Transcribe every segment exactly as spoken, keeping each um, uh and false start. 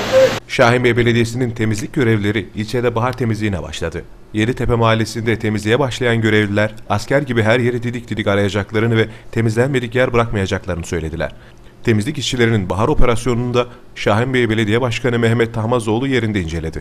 Şahinbey Belediyesi'nin temizlik görevlileri ilçede bahar temizliğine başladı. Yeditepe Mahallesi'nde temizliğe başlayan görevliler asker gibi her yeri didik didik arayacaklarını ve temizlenmedik yer bırakmayacaklarını söylediler. Temizlik işçilerinin bahar operasyonunu da Şahinbey Belediye Başkanı Mehmet Tahmazoğlu yerinde inceledi.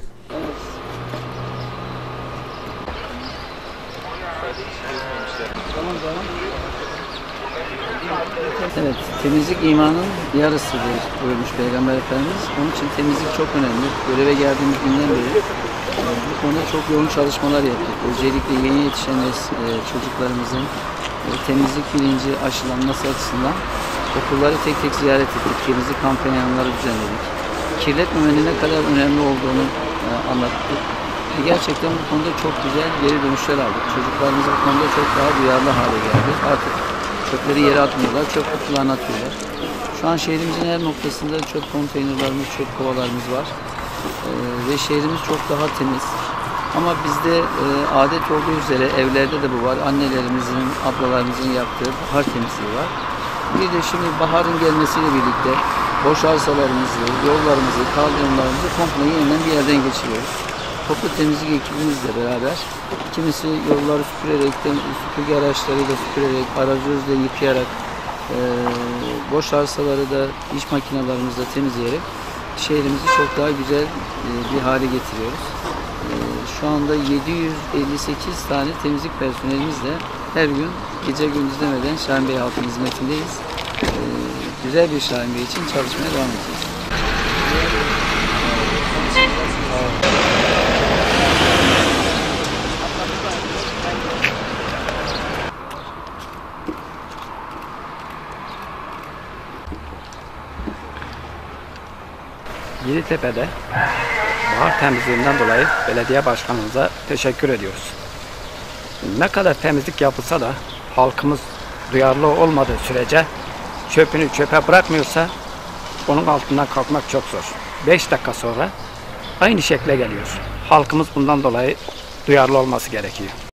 Evet, temizlik imanın yarısıdır buyurmuş Peygamber Efendimiz. Onun için temizlik çok önemli. Göreve geldiğimiz günden beri e, bu konuda çok yoğun çalışmalar yaptık. Özellikle yeni yetişen e, çocuklarımızın e, temizlik bilinci aşılanması açısından okulları tek tek ziyaret ettik. Temizlik kampanyaları düzenledik. Kirletmemenin ne kadar önemli olduğunu e, anlattık. E, gerçekten bu konuda çok güzel geri dönüşler aldık. Çocuklarımız bu konuda çok daha duyarlı hale geldi. Artık çöpleri yere atmıyorlar, çöp kutularına atıyorlar. Şu an şehrimizin her noktasında çöp konteynerlarımız, çöp kovalarımız var. Ee, ve şehrimiz çok daha temiz. Ama bizde e, adet olduğu üzere evlerde de bu var. Annelerimizin, ablalarımızın yaptığı bahar temizliği var. Bir de şimdi baharın gelmesiyle birlikte boş arsalarımızı, yollarımızı, kaldırımlarımızı komple yeniden bir yerden geçiriyoruz. Toplu temizlik ekibimizle beraber kimisi yolları süpürerek, süpürge araçlarıyla süpürerek, arazözle yıkayarak, e, boş arsaları da iş makinalarımızla temizleyerek şehrimizi çok daha güzel e, bir hale getiriyoruz. E, şu anda yedi yüz elli sekiz tane temizlik personelimizle her gün gece gündüz demeden Şahinbey halkının hizmetindeyiz. E, güzel bir Şahinbey için çalışmaya devam edeceğiz. Yeditepe'de bahar temizliğinden dolayı belediye başkanımıza teşekkür ediyoruz. Ne kadar temizlik yapılsa da halkımız duyarlı olmadığı sürece çöpünü çöpe bırakmıyorsa onun altından kalkmak çok zor. beş dakika sonra aynı şekle geliyor. Halkımız bundan dolayı duyarlı olması gerekiyor.